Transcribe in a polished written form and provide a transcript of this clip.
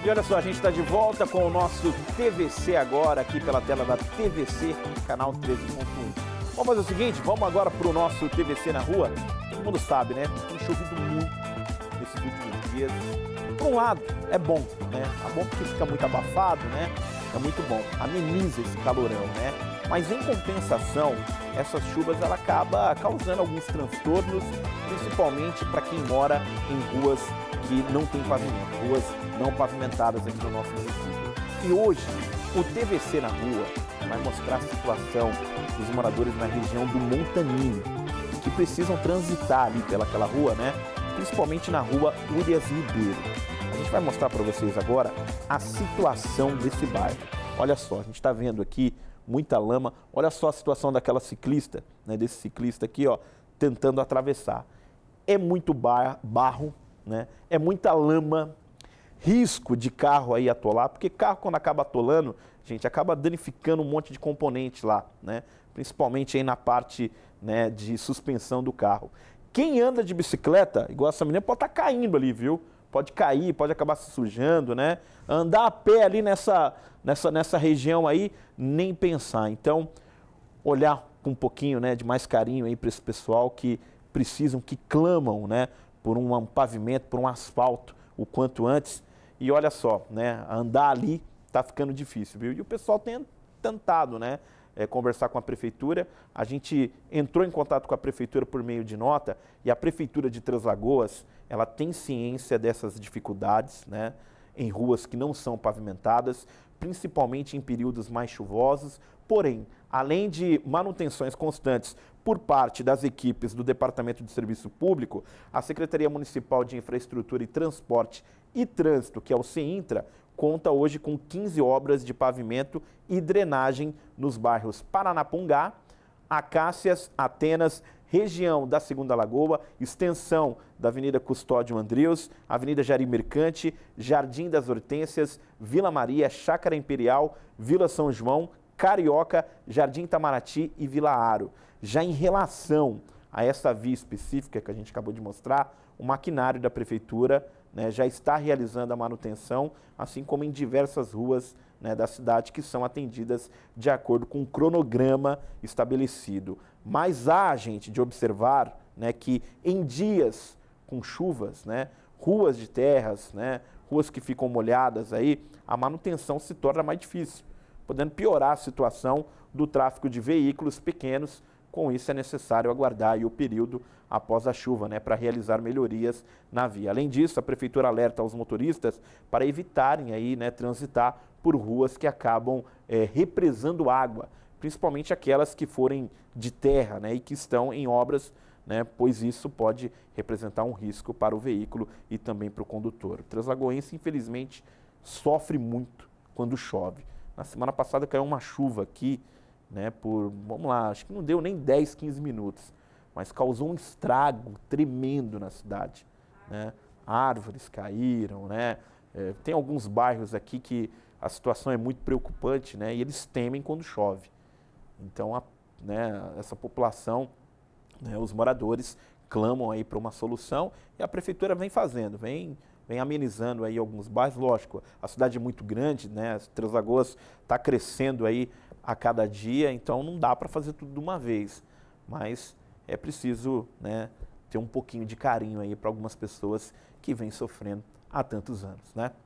E olha só, a gente está de volta com o nosso TVC agora, aqui pela tela da TVC, canal 13.1. Vamos fazer o seguinte, vamos agora para o nosso TVC na rua. Todo mundo sabe, né? Tem chovido muito nesses últimos dias. Por um lado, é bom, né? É bom porque fica muito abafado, né? Fica muito bom, ameniza esse calorão, né? Mas em compensação, essas chuvas ela acaba causando alguns transtornos, principalmente para quem mora em ruas que não tem pavimento, ruas não pavimentadas aqui no nosso município. E hoje, o TVC na rua vai mostrar a situação dos moradores na região do Montaninho, que precisam transitar ali pelaquela rua, né? Principalmente na rua Urias Ribeiro. A gente vai mostrar para vocês agora a situação desse bairro. Olha só, a gente está vendo aqui muita lama. Olha só a situação daquela ciclista, né? Desse ciclista aqui, ó, tentando atravessar. É muito barro, né? É muita lama, risco de carro aí atolar, porque carro quando acaba atolando, gente, acaba danificando um monte de componente lá, né? Principalmente aí na parte, né, de suspensão do carro. Quem anda de bicicleta, igual essa menina, pode estar caindo ali, viu? Pode cair, pode acabar se sujando, né? Andar a pé ali nessa região aí, nem pensar. Então, olhar com um pouquinho, né, de mais carinho aí para esse pessoal que precisam, que clamam, né, por um pavimento, por um asfalto o quanto antes. E olha só, né, andar ali está ficando difícil, viu? E o pessoal tem tentado, né, conversar com a prefeitura. A gente entrou em contato com a prefeitura por meio de nota e a prefeitura de Três Lagoas, ela tem ciência dessas dificuldades, né, em ruas que não são pavimentadas, principalmente em períodos mais chuvosos. Porém, além de manutenções constantes por parte das equipes do Departamento de Serviço Público, a Secretaria Municipal de Infraestrutura e Transporte e Trânsito, que é o CEINTRA, conta hoje com 15 obras de pavimento e drenagem nos bairros Paranapungá, Acácias, Atenas, região da Segunda Lagoa, extensão da Avenida Custódio Andreus, Avenida Jari Mercante, Jardim das Hortênsias, Vila Maria, Chácara Imperial, Vila São João, Carioca, Jardim Itamaraty e Vila Aro. Já em relação a essa via específica que a gente acabou de mostrar, o maquinário da prefeitura, né, já está realizando a manutenção, assim como em diversas ruas, né, da cidade que são atendidas de acordo com o cronograma estabelecido. Mas há, gente, de observar, né, que em dias com chuvas, né, ruas de terras, né, ruas que ficam molhadas aí, a manutenção se torna mais difícil, podendo piorar a situação do tráfego de veículos pequenos. Com isso, é necessário aguardar aí o período após a chuva, né, para realizar melhorias na via. Além disso, a prefeitura alerta aos motoristas para evitarem aí, né, transitar por ruas que acabam represando água, principalmente aquelas que forem de terra, né, e que estão em obras, né, pois isso pode representar um risco para o veículo e também para o condutor. O translagoense, infelizmente, sofre muito quando chove. Na semana passada caiu uma chuva aqui, né, vamos lá, acho que não deu nem 10, 15 minutos, mas causou um estrago tremendo na cidade, né? Árvores caíram, né? Tem alguns bairros aqui que a situação é muito preocupante, né? E eles temem quando chove. Então, né, essa população, né, os moradores clamam aí para uma solução e a prefeitura vem fazendo, vem amenizando aí alguns bairros. Lógico, a cidade é muito grande, né? Três Lagoas está crescendo aí a cada dia, então não dá para fazer tudo de uma vez, mas é preciso, né, ter um pouquinho de carinho aí para algumas pessoas que vêm sofrendo há tantos anos, né?